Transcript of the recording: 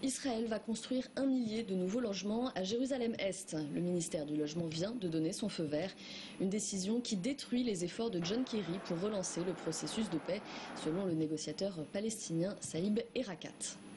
Israël va construire 1 millier de nouveaux logements à Jérusalem-Est. Le ministère du Logement vient de donner son feu vert. Une décision qui détruit les efforts de John Kerry pour relancer le processus de paix, selon le négociateur palestinien Saïb Erekat.